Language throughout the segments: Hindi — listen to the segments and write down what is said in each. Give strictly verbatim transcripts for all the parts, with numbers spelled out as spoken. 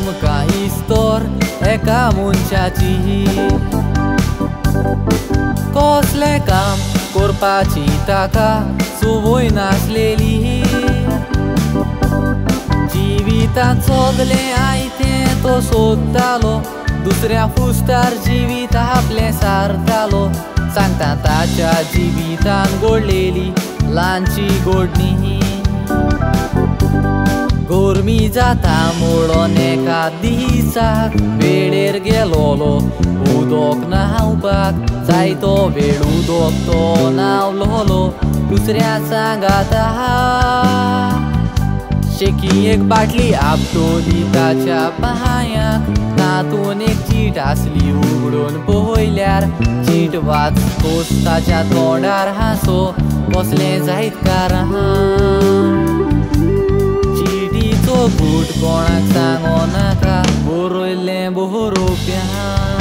आमकां इस्तोर एका मनशाची कसले काम करपाची ताका संवय नासलेली जिवितांत सगलें आयतें तो सोदतालो दुसऱ्या फुस्तार जिवीत आपलें सारतालो सांगता ताच्या जिवितान घडलेली ल्हानशी घडणी गोरमी जाता म्हणून एका दिसाक वेळेर गेलोलो उदक न्हावपाक जायतो वेळ उदक तो न्हावलोलो दुसऱ्या सांगाता शेकी एक बाटली आपटोली ताच्या पांयाक तातून एक चीट आसली उगडून पळयल्यार चीट वाचतोच ताच्या तोंडार हांसो कसलें जायतकार चिटीचो बूट कोणाक सांगो नाका बरयल्लें बरोवप्याक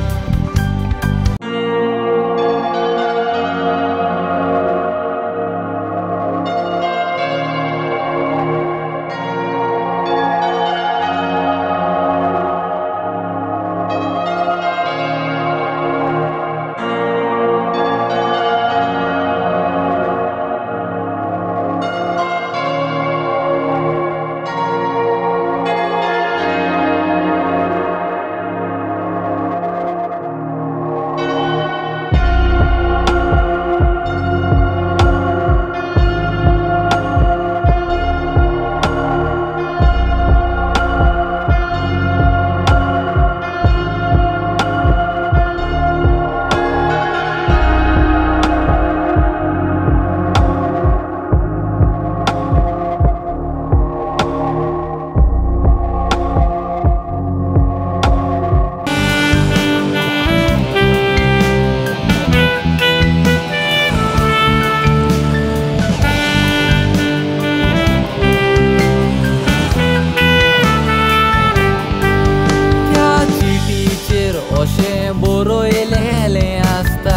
बरयलेलें आसता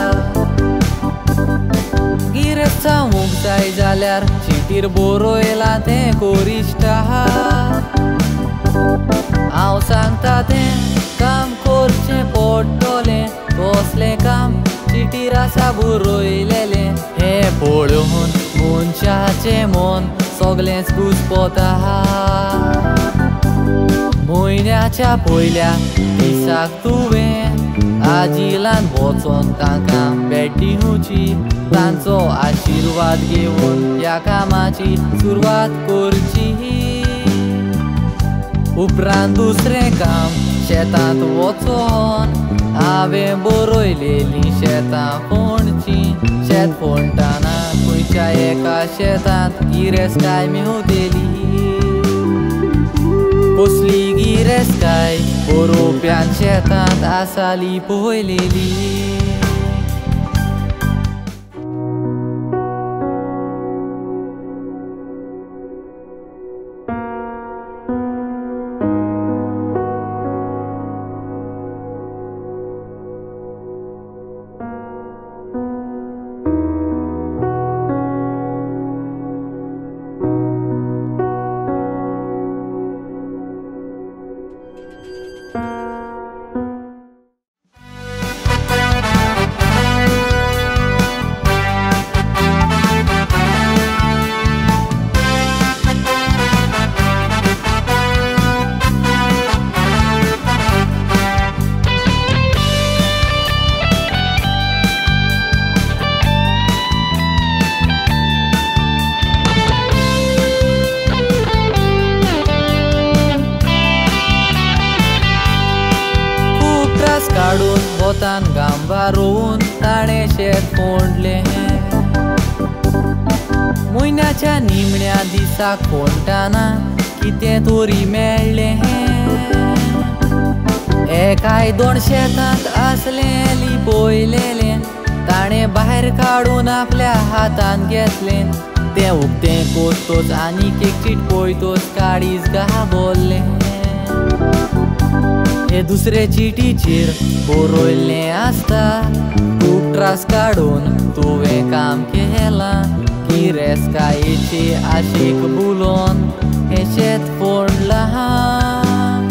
गिरेस्त जावूंक जाय जाल्यार चिटीर बरयलां तें कोरिश्टा हांव सांगता तें काम करचें पडटलें कसलें काम चिटीर आसा बरयलेलें हें पळोवन मनशाचें मन सगळेंच घुस्पता म्हयन्याच्या पयल्या दिसाक तुवें आजिलान वचोन तांकां भेट दिवची तांचो आशिर्वाद घेवन ह्या कामाची सुरवात करची उपरांत दुसरें काम शेतांत वचोन हांवें बरयलेलीं शेतां फोंडचीं शेत फोंडटाना खंयच्या एका शेतांत गिरेस्तकाय मेवतेली कसली गिरेस्तकाय बरोवप्यान शेतांत आसाली पळयलेली काडून वतान गांबा रोवन ताणें शेत फोंडलें म्हयन्याच्या निमण्या दिसाक फोंडटाना कितें तरी मेळ्ळें एकाय दोन शेतांत आसलेलीं पळयलेलें ताणें भायर काडून आपल्या हातान घेतलें तें उक्तें कोसतोच आनीक एक चीट पळयतोच काळीज गाबोल्लें हे दुसरे चिटीचेर बरयल्लें आसता खूब त्रास काडून तुवें काम केलां गिरेस्तकायेचे आशेक बुलोवन हे शेत फोंडलां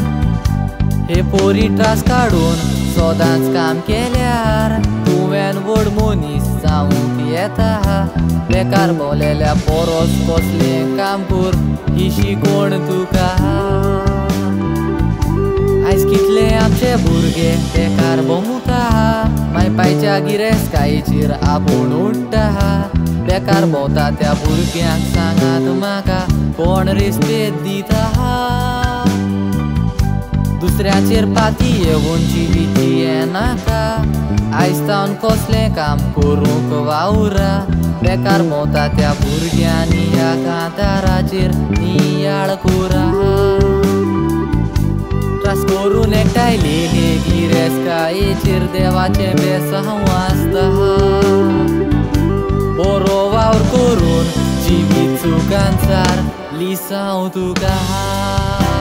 पोरी त्रास काढून सोदांच काम केल्यार तुवें व्हड मनीस जावंक येता। बेकार भोंवलेल्या पोरोस कसलें काम कर ही शिकवण तुका। आयज कितले आमचे भुरगे बेकार भोंवता, माय पायच्या गिरेस्तायेचेर आपूण उडटा। बेकार भोंवता त्या भुरग्यांक सांगात म्हाका कोण रेस्पेद दिता। दुसऱ्याचेर पाती येवून जिवीती येनाका, आयज तावन कसलें काम करूंक वावुरा। बेकार भोंवता त्या भुरग्यांनी ह्या कांताराचेर नियाळ कोरा। त्रास करून एकठांय गिरेस्तायेचेर देवाचें बेसांव आसता। बरो वावर करून जिवीत सुखांचार लिसांव तुका।